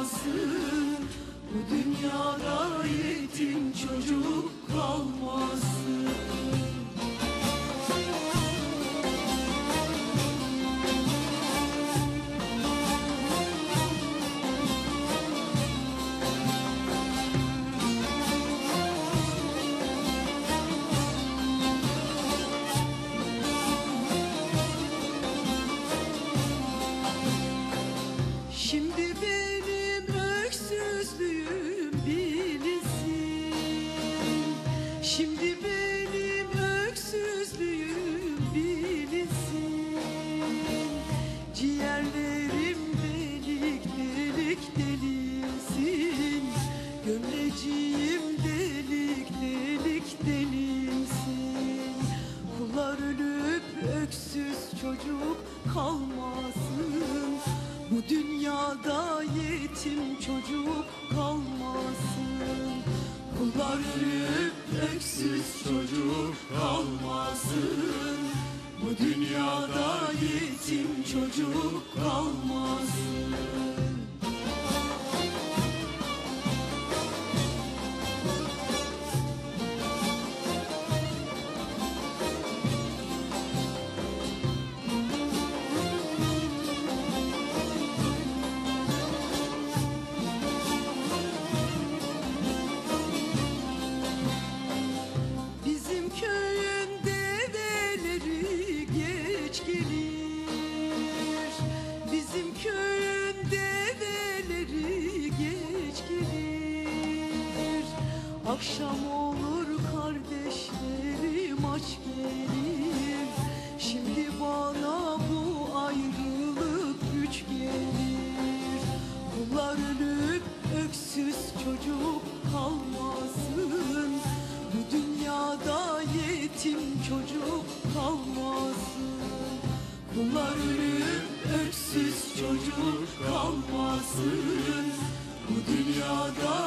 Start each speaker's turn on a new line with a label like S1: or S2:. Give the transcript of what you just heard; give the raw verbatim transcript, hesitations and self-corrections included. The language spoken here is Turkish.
S1: kalmasın, bu dünyada yetim çocuk kalmasın. Şimdi benim öksüzlüğüm bilinsin, şimdi benim öksüzlüğüm bilinsin. Ciğerlerim delik delik delinsin, gömleciğim delik delik delinsin. Kullar ölüp öksüz çocuk kalmasın, bu dünyada yetim çocuk kalmasın. Kullar ölüp öksüz çocuk kalmasın, bu dünyada yetim çocuk kalmasın. Bizim köyün develeri geç gelir, akşam olur kardeşlerim aç gelir. Şimdi bana bu ayrılık güç gelir. Kullar ölüp öksüz çocuk kalmasın, bu dünyada yetim çocuk kalmasın. Kullar ölüp öksüz çocuk kalmasın, bu dünyada